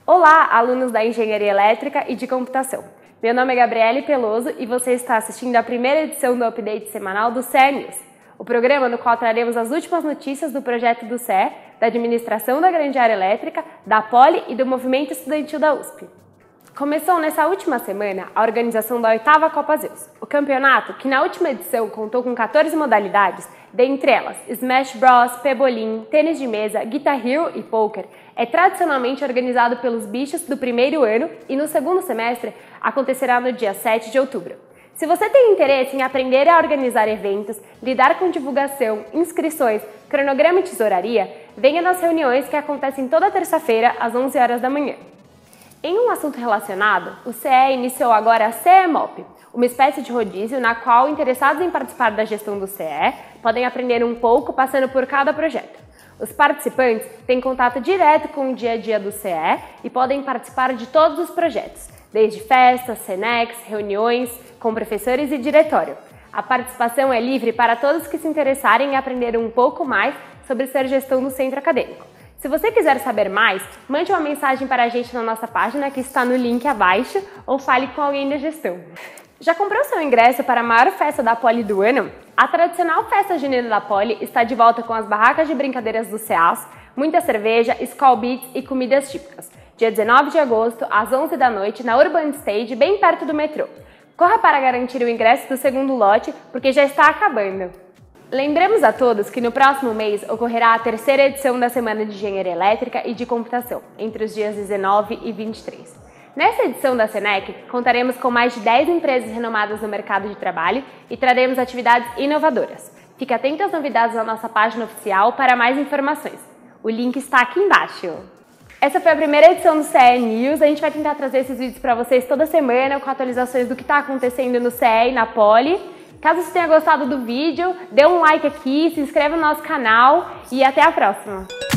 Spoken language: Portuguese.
Olá, alunos da Engenharia Elétrica e de Computação. Meu nome é Gabriele Peloso e você está assistindo a primeira edição do update semanal do CE News, o programa no qual traremos as últimas notícias do projeto do CE, da administração da grande área elétrica, da Poli e do movimento estudantil da USP. Começou nessa última semana a organização da 8ª Copa Zeus. O campeonato, que na última edição contou com 14 modalidades, dentre elas Smash Bros, Pebolim, tênis de mesa, Guitar Hero e Poker, é tradicionalmente organizado pelos bichos do primeiro ano e no segundo semestre acontecerá no dia 7 de outubro. Se você tem interesse em aprender a organizar eventos, lidar com divulgação, inscrições, cronograma e tesouraria, venha nas reuniões que acontecem toda terça-feira às 11 horas da manhã. Em um assunto relacionado, o CE iniciou agora a CEMOP, uma espécie de rodízio na qual interessados em participar da gestão do CE podem aprender um pouco passando por cada projeto. Os participantes têm contato direto com o dia a dia do CE e podem participar de todos os projetos, desde festas, cenex, reuniões, com professores e diretório. A participação é livre para todos que se interessarem em aprender um pouco mais sobre ser gestão do centro acadêmico. Se você quiser saber mais, mande uma mensagem para a gente na nossa página que está no link abaixo ou fale com alguém da gestão. Já comprou seu ingresso para a maior festa da Poli do ano? A tradicional festa junina da Poli está de volta com as barracas de brincadeiras do CEAS, muita cerveja, Skol Beats e comidas típicas. Dia 19 de agosto, às 11 da noite, na Urban Stage, bem perto do metrô. Corra para garantir o ingresso do segundo lote, porque já está acabando. Lembramos a todos que no próximo mês ocorrerá a terceira edição da Semana de Engenharia Elétrica e de Computação, entre os dias 19 e 23. Nessa edição da SENEC, contaremos com mais de 10 empresas renomadas no mercado de trabalho e traremos atividades inovadoras. Fique atento às novidades na nossa página oficial para mais informações. O link está aqui embaixo. Essa foi a primeira edição do CE News. A gente vai tentar trazer esses vídeos para vocês toda semana com atualizações do que está acontecendo no CE e na Poli. Caso você tenha gostado do vídeo, dê um like aqui, se inscreva no nosso canal e até a próxima!